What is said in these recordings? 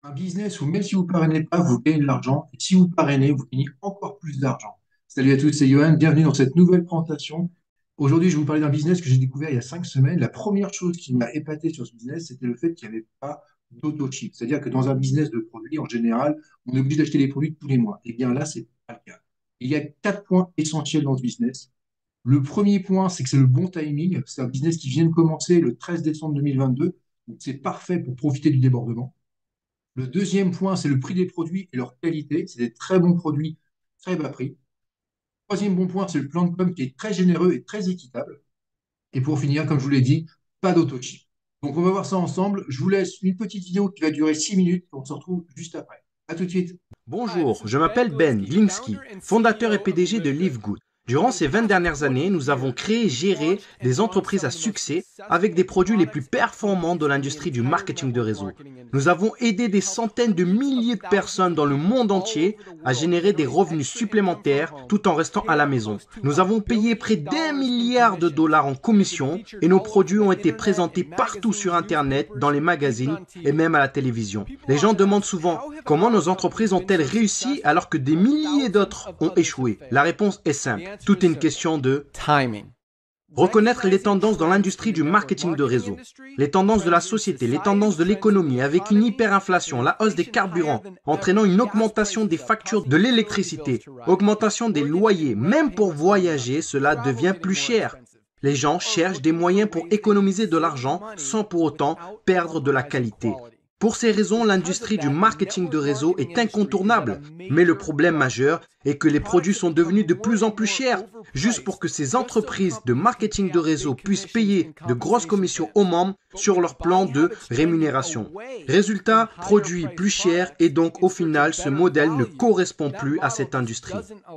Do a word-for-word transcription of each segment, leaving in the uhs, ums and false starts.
Un business où même si vous parrainez pas, vous gagnez de l'argent. Et si vous parrainez, vous gagnez encore plus d'argent. Salut à tous, c'est Johan. Bienvenue dans cette nouvelle présentation. Aujourd'hui, je vais vous parler d'un business que j'ai découvert il y a cinq semaines. La première chose qui m'a épaté sur ce business, c'était le fait qu'il n'y avait pas d'auto-ship. C'est-à-dire que dans un business de produits, en général, on est obligé d'acheter des produits tous les mois. Et bien là, c'est pas le cas. Il y a quatre points essentiels dans ce business. Le premier point, c'est que c'est le bon timing. C'est un business qui vient de commencer le treize décembre deux mille vingt-deux. Donc, c'est parfait pour profiter du débordement. Le deuxième point, c'est le prix des produits et leur qualité. C'est des très bons produits, très bas prix. Troisième bon point, c'est le plan de com qui est très généreux et très équitable. Et pour finir, comme je vous l'ai dit, pas d'auto-chip. Donc on va voir ça ensemble. Je vous laisse une petite vidéo qui va durer six minutes. On se retrouve juste après. À tout de suite. Bonjour, je m'appelle Ben Glinsky, fondateur et P D G de LiveGood. Durant ces vingt dernières années, nous avons créé et géré des entreprises à succès avec des produits les plus performants de l'industrie du marketing de réseau. Nous avons aidé des centaines de milliers de personnes dans le monde entier à générer des revenus supplémentaires tout en restant à la maison. Nous avons payé près d'un milliard de dollars en commission et nos produits ont été présentés partout sur Internet, dans les magazines et même à la télévision. Les gens demandent souvent comment nos entreprises ont-elles réussi alors que des milliers d'autres ont échoué. La réponse est simple. Tout est une question de timing. Reconnaître les tendances dans l'industrie du marketing de réseau, les tendances de la société, les tendances de l'économie avec une hyperinflation, la hausse des carburants, entraînant une augmentation des factures de l'électricité, augmentation des loyers, même pour voyager, cela devient plus cher. Les gens cherchent des moyens pour économiser de l'argent sans pour autant perdre de la qualité. Pour ces raisons, l'industrie du marketing de réseau est incontournable, mais le problème majeur est que les produits sont devenus de plus en plus chers. Juste pour que ces entreprises de marketing de réseau puissent payer de grosses commissions aux membres sur leur plan de rémunération. Résultat, produits plus chers et donc au final, ce modèle ne correspond plus à cette industrie.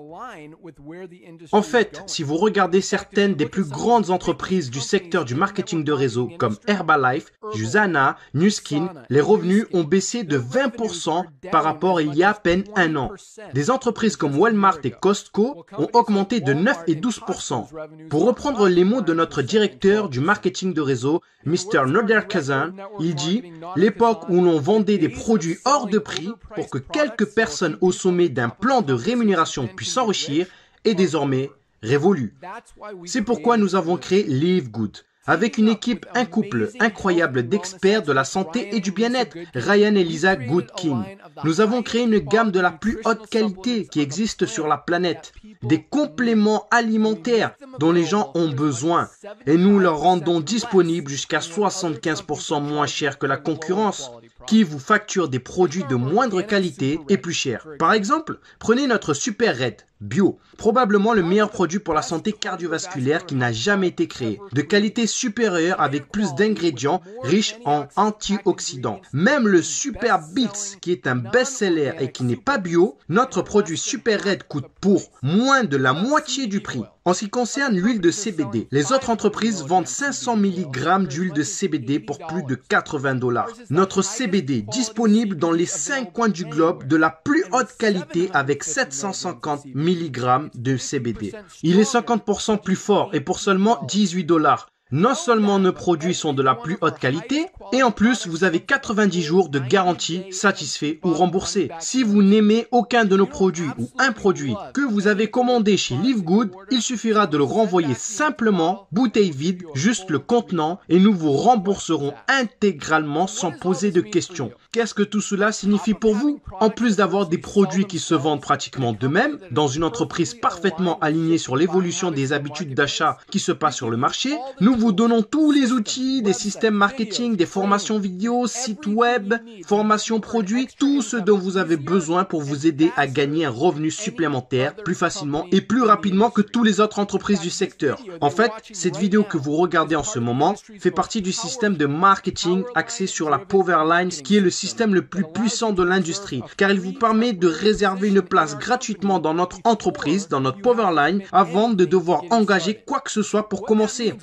En fait, si vous regardez certaines des plus grandes entreprises du secteur du marketing de réseau comme Herbalife, Usana, Nu Skin, les revenus ont baissé de vingt pour cent par rapport à il y a à peine un an. Des entreprises comme Walmart et Costco ont augmenté de neuf et douze pour cent. Pour reprendre les mots de notre directeur du marketing de réseau, mister Noderkazan, il dit « L'époque où l'on vendait des produits hors de prix pour que quelques personnes au sommet d'un plan de rémunération puissent s'enrichir est désormais révolue. » C'est pourquoi nous avons créé LiveGood. Avec une équipe, un couple incroyable d'experts de la santé et du bien-être, Ryan et Lisa Goodkin. Nous avons créé une gamme de la plus haute qualité qui existe sur la planète. Des compléments alimentaires dont les gens ont besoin. Et nous leur rendons disponibles jusqu'à soixante-quinze pour cent moins cher que la concurrence, qui vous facture des produits de moindre qualité et plus chers. Par exemple, prenez notre Super Red Bio, probablement le meilleur produit pour la santé cardiovasculaire qui n'a jamais été créé. De qualité supérieure avec plus d'ingrédients riches en antioxydants. Même le Super Beats, qui est un best-seller et qui n'est pas bio, notre produit Super Red coûte pour moins de la moitié du prix. En ce qui concerne l'huile de C B D, les autres entreprises vendent cinq cents milligrammes d'huile de C B D pour plus de quatre-vingts dollars. Notre C B D disponible dans les cinq coins du globe de la plus haute qualité avec sept cent cinquante milligrammes de C B D. Il est cinquante pour cent plus fort et pour seulement dix-huit dollars. Non seulement nos produits sont de la plus haute qualité, et en plus vous avez quatre-vingt-dix jours de garantie satisfait ou remboursé. Si vous n'aimez aucun de nos produits ou un produit que vous avez commandé chez LiveGood, il suffira de le renvoyer simplement, bouteille vide, juste le contenant, et nous vous rembourserons intégralement sans poser de questions. Qu'est-ce que tout cela signifie pour vous? En plus d'avoir des produits qui se vendent pratiquement d'eux-mêmes, dans une entreprise parfaitement alignée sur l'évolution des habitudes d'achat qui se passent sur le marché, nous vous donnons tous les outils, des systèmes marketing, des formations vidéo, sites web, formations produits, tout ce dont vous avez besoin pour vous aider à gagner un revenu supplémentaire plus facilement et plus rapidement que toutes les autres entreprises du secteur. En fait, cette vidéo que vous regardez en ce moment fait partie du système de marketing axé sur la Powerline, qui est le système le plus puissant de l'industrie, car il vous permet de réserver une place gratuitement dans notre entreprise, dans notre Powerline, avant de devoir engager quoi que ce soit pour commencer. Qu'est-ce que cela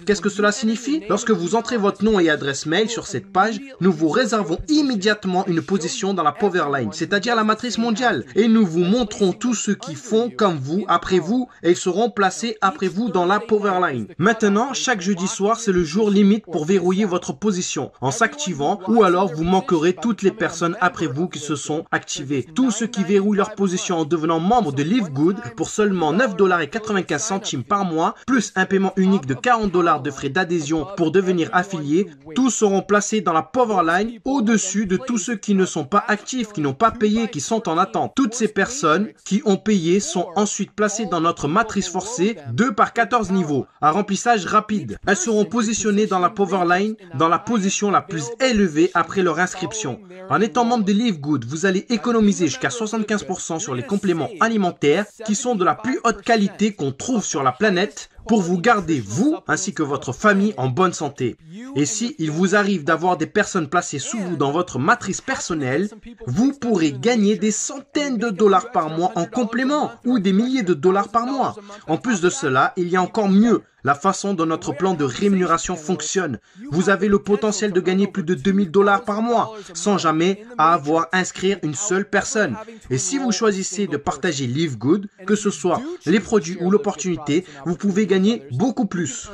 cela signifie? Lorsque vous entrez votre nom et adresse mail sur cette page, nous vous réservons immédiatement une position dans la Powerline, c'est-à-dire la matrice mondiale. Et nous vous montrons tous ceux qui font comme vous, après vous, et ils seront placés après vous dans la Powerline. Maintenant, chaque jeudi soir, c'est le jour limite pour verrouiller votre position en s'activant, ou alors vous manquerez toutes les personnes après vous qui se sont activées. Tous ceux qui verrouillent leur position en devenant membre de Live Good pour seulement neuf dollars et quatre-vingt-quinze centimes par mois, plus un paiement unique de quarante dollars de frais d'adhésion pour devenir affilié, tous seront placés dans la Powerline au-dessus de tous ceux qui ne sont pas actifs, qui n'ont pas payé, qui sont en attente. Toutes ces personnes qui ont payé sont ensuite placées dans notre matrice forcée deux par quatorze niveaux, à remplissage rapide. Elles seront positionnées dans la Powerline dans la position la plus élevée après leur inscription. En étant membre de Live Good, vous allez économiser jusqu'à soixante-quinze pour cent sur les compléments alimentaires qui sont de la plus haute qualité qu'on trouve sur la planète pour vous garder, vous, ainsi que votre famille, en bonne santé. Et si il vous arrive d'avoir des personnes placées sous vous dans votre matrice personnelle, vous pourrez gagner des centaines de dollars par mois en complément ou des milliers de dollars par mois. En plus de cela, il y a encore mieux. La façon dont notre plan de rémunération fonctionne. Vous avez le potentiel de gagner plus de deux mille dollars par mois sans jamais avoir à inscrire une seule personne. Et si vous choisissez de partager Live Good, que ce soit les produits ou l'opportunité, vous pouvez gagner beaucoup plus.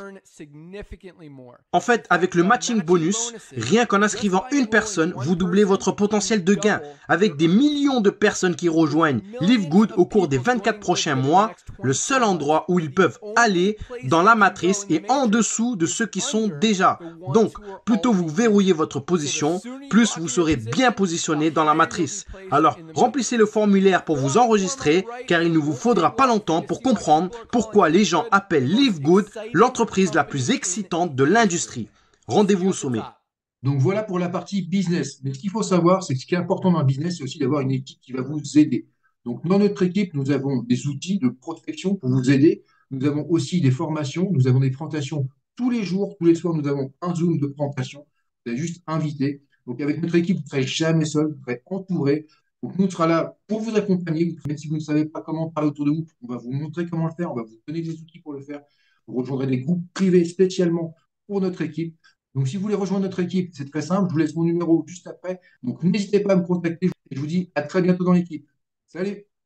En fait, avec le matching bonus, rien qu'en inscrivant une personne, vous doublez votre potentiel de gain. Avec des millions de personnes qui rejoignent Live Good au cours des vingt-quatre prochains mois, le seul endroit où ils peuvent aller dans la matrice est en dessous de ceux qui sont déjà. Donc, plus tôt vous verrouillez votre position, plus vous serez bien positionné dans la matrice. Alors, remplissez le formulaire pour vous enregistrer, car il ne vous faudra pas longtemps pour comprendre pourquoi les gens appellent Live Good l'entreprise la plus excitante de l'industrie. Rendez-vous au sommet. Donc voilà pour la partie business. Mais ce qu'il faut savoir, c'est que ce qui est important dans un business, c'est aussi d'avoir une équipe qui va vous aider. Donc dans notre équipe, nous avons des outils de prospection pour vous aider. Nous avons aussi des formations, nous avons des présentations tous les jours, tous les soirs, nous avons un Zoom de présentation. Vous êtes juste invité. Donc avec notre équipe, vous ne serez jamais seul, vous serez entouré. Donc nous, on sera là pour vous accompagner. Même si vous ne savez pas comment parler autour de vous, on va vous montrer comment le faire, on va vous donner des outils pour le faire. Vous rejoindrez des groupes privés spécialement pour notre équipe. Donc, si vous voulez rejoindre notre équipe, c'est très simple. Je vous laisse mon numéro juste après. Donc, n'hésitez pas à me contacter. Et je vous dis à très bientôt dans l'équipe. Salut!